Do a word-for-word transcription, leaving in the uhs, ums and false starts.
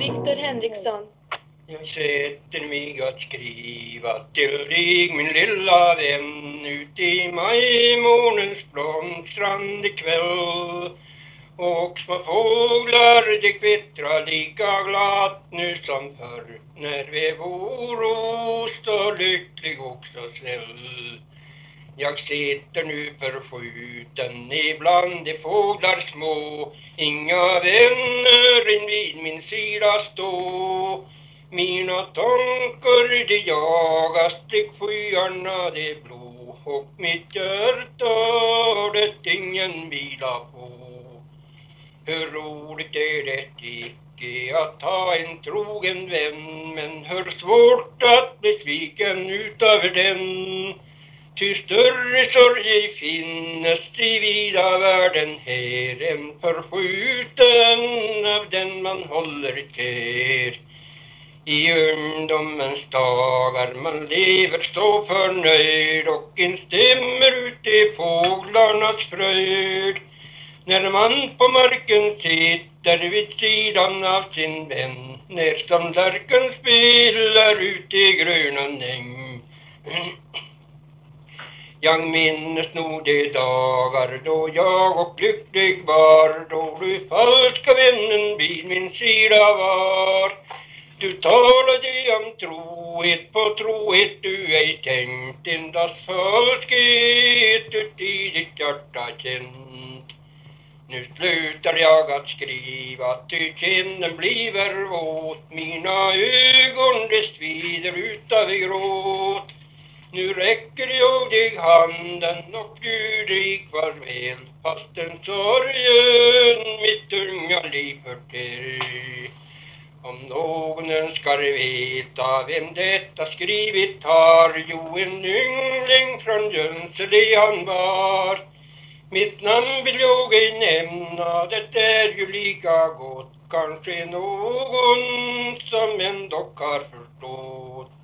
Viktor Henriksson. Jag sätter mig att skriva till dig, min lilla vän, ut i majmånens blomstrande kväll. Och små fåglar, de kvittrar lika glatt nu som förr, när vi vore så lycklig och så snäll. Jag sitter nu förskjuten ibland de fåglar små, inga vänner invid min sida stå. Mina tankar de jagas till skyarna de blå, och mitt hjärta har det ingen vila på. Hur roligt är det icke att ha en trogen vän, men hur svårt att bli sviken utav den. Ty större sorg finnes i vida världen här än förskjuten av den man håller kär. I ungdomens dagar man lever så förnöjd och instämmer ut i fåglarnas fröjd. När man på marken sitter vid sidan av sin vän, när som lärken spelar ut i gröna äng. Jag minns nog de dagar då jag och lycklig var, då du falska vännen vid min sida var. Du talade om trohet, på trohet du ej tänkt, endast falskhet ut i ditt hjärta känt. Nu slutar jag att skriva, ty kinden bliver våt, mina ögon de svider utav gråt. Nu räcker jag dig handen och bjuder dig farväl, fastän sorgen mitt unga liv förtär. Om någon önskar veta vem detta skrivit har, jo, en yngling från Jönsele han var. Mitt namn vill jag ej nämna, det är ju lika gott, kanske någon som ändå har förstått.